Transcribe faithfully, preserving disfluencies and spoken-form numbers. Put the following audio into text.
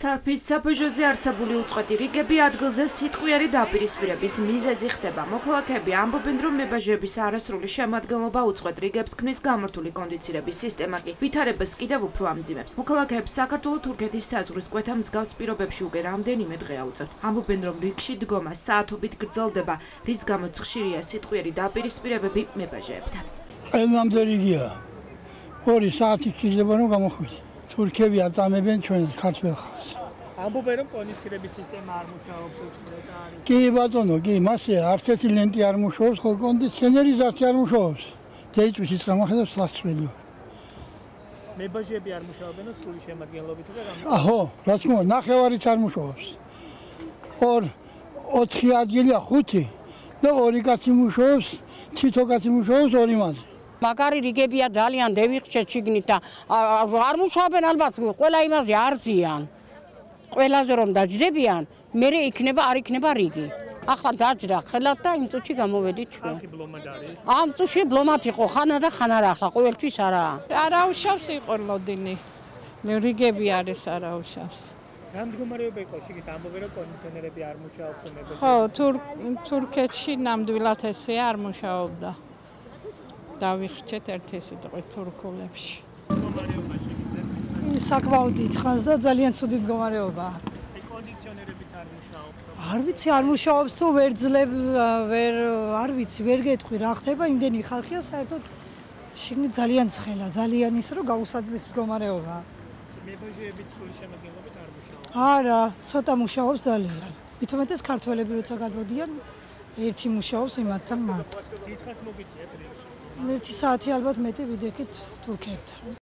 სარფის საფუძველზე არსებული უწყვეტი რიგები ადგილზე სიტყვიერი დაპირისპირების მიზეზი ხდება. მოქალაქეები ამბობენ, რომ მებაჟეების არასრული შემადგენლობა უწყვეტ რიგებს ქმნის გამორთული კონდიცირების სისტემა კი ვითარებას კიდევ უფრო ამძიმებს. მოქალაქეებს საქართველო-თურქეთის საზღვრის კვეთა მსგავს პირობებში უკვე რამდენიმე დღე აუწევთ. ამბობენ, რომ რიგში დგომა საათობით გრძელდება, რის გამოც ხშირია სიტყვიერი დაპირისპირებები მებაჟეებთან. ყველამდე რიგია. ორი საათი გჭირდება რომ გამოხვიდე. თურქები აწამებენ ჩვენ ქართველ ხალხს. ამბობენ რომ კონდიცირების სისტემა არ მუშაობს უწყლოდ არის. კი ბატონო, კი, მასე არც ერთი ლენტი არ მუშაობს, ხო კონდიციონერიზაცია არ მუშაობს. დეიწვის ისყა მოხდა სლაცველი. მებაჟეები არ მუშაობენ სრული შემადგენლობით და რამე. აჰო, რა თქმა უნდა, ნახევარიც არ მუშაობს. ორ ოთხი ადგილია ხუთი და ორი კაცი მუშაობს, თითო კაცი მუშაობს ორი მაზი. მაგარი რიგებია ძალიან დევიხჩეთ შიგნით და არ მუშაობენ ალბათ ყველა იმაზე არ ზიან. ყველაზე რომ დაჯდებიან, მერე იქნება არ იქნება რიგი. ახლა დაჯდა ხელად და იმ წუთში გამოვედით ჩვენ. ხალხი ბლომად არის. ამ წუთში ბლომად იყო ხანა და ხანა რა ახლა ყოველთვის არაა. არაუშავს იყო ლოდინი. რიგები არის არაუშავს. რამ მდგომარეობა იყო შიგნით ამბობენ რომ კონდიციონერები არ მუშაობს მებაჟეები. ხო, თურქეთში ნამდვილად ესე არ მუშაობდა. დავიხჩეთ ერთი სიტყვი თურქულებში. მდგომარეობა შეგიძლიათ საკმაოდ დიდხანს და ძალიან ცუდი მდგომარეობა. კონდიციონერებიც არ მუშაობს. არ ვიცი არ მუშაობს თუ ვერ ძლებ ვერ არ ვიცი ვერ გეტყვი რა ხდება იმდენი ხალხია საერთოდ შიგნით ძალიან ცხელა ძალიან ისე რომ გაუსაძლის მდგომარეობა. მებაჟეებით სრული შემადგენლობით არ მუშაობს. არა ცოტა მუშაობს ძალიან. მithumetes ქართველები როცა გადმოდიან ერთი მუშაობს იმათთან მარტო. დიდხანს მოგიწიათ რიგში. ერთი საათი ალბათ მეტი ვიდექით თურქებთან.